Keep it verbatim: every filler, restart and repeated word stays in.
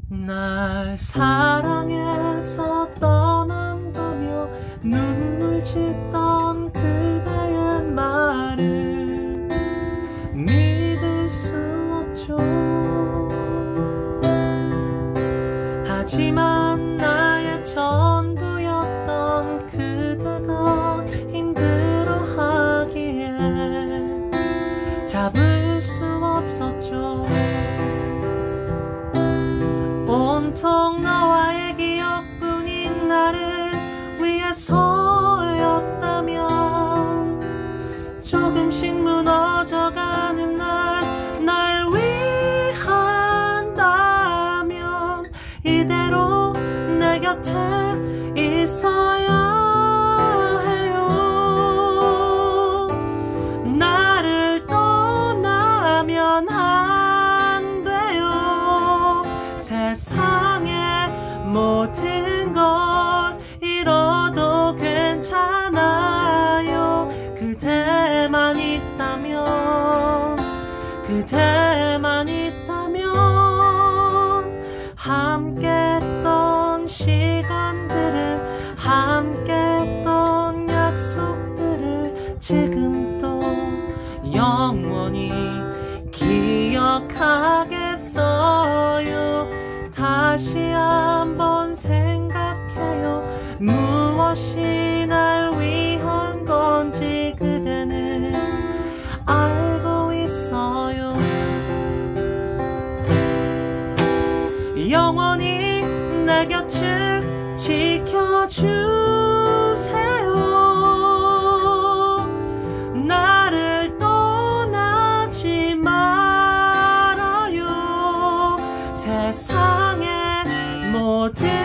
날 사랑해서 떠난다며 눈물 짓던 그대의 말을 믿을 수 없죠. 하지만 나의 전부였던 그대가 힘들어하기에 잡을 수 없었죠. 온통 너와의 기억뿐인 나를 위해서였다면 조금씩 무너져가는 날, 날 위한다면 이대로 내 곁에 있어야 해요. 나를 떠나면 안 돼요. 세상의 모든 걸 잃어도 괜찮아요. 그대만 있다면, 그대만 있다면 함께했던 시간들을, 함께했던 약속들을 지금도 영원히 기억하겠어요. 다시 한번 생각해요. 무엇이 날 위한 건지 그대는 알고 있어요. 영원히 내 곁을 지켜주세요. 나를 떠나지 말아요. 세상의 모든